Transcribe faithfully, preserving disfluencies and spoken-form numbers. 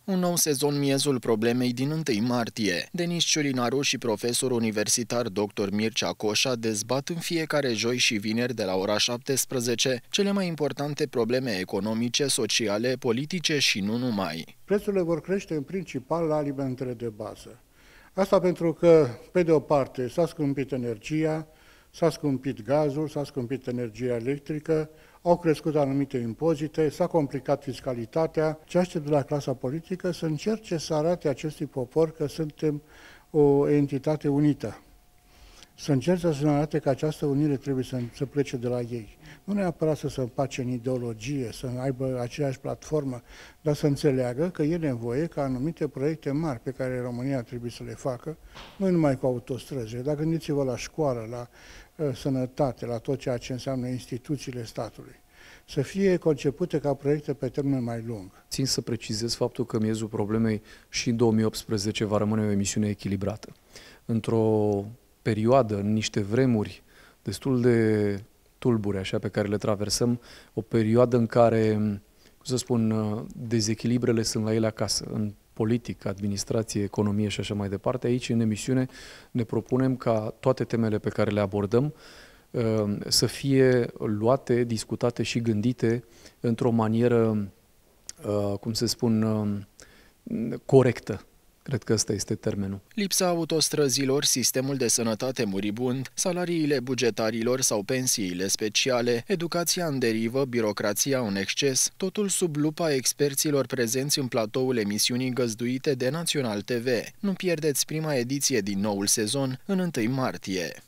Un nou sezon miezul problemei din întâi martie. Denis Ciulinaru și profesor universitar doctor Mircea Coșa dezbat în fiecare joi și vineri de la ora șaptesprezece cele mai importante probleme economice, sociale, politice și nu numai. Prețurile vor crește în principal la alimentele de bază. Asta pentru că, pe de o parte, s-a scumpit energia, s-a scumpit gazul, s-a scumpit energia electrică, au crescut anumite impozite, s-a complicat fiscalitatea. Ce aștept de la clasa politică să încerce să arate acestui popor că suntem o entitate unită. Să încerce să ne arate că această unire trebuie să, să plece de la ei. Nu neapărat să se împace în ideologie, să aibă aceeași platformă, dar să înțeleagă că e nevoie ca anumite proiecte mari pe care România trebuie să le facă, nu numai cu autostrăzi, dar gândiți-vă la școală, la uh, sănătate, la tot ceea ce înseamnă instituțiile statului, să fie concepute ca proiecte pe termen mai lung. Țin să precizez faptul că miezul problemei și în două mii optsprezece va rămâne o emisiune echilibrată. Într-o perioadă, în niște vremuri destul de tulbure, așa, pe care le traversăm, o perioadă în care, cum să spun, dezechilibrele sunt la ele acasă, în politică, administrație, economie și așa mai departe. Aici, în emisiune, ne propunem ca toate temele pe care le abordăm să fie luate, discutate și gândite într-o manieră, cum să spun, corectă. Cred că ăsta este termenul. Lipsa autostrăzilor, sistemul de sănătate muribund, salariile bugetarilor sau pensiile speciale, educația în derivă, birocrația în exces, totul sub lupa experților prezenți în platoul emisiunii găzduite de Național T V. Nu pierdeți prima ediție din noul sezon în întâi martie.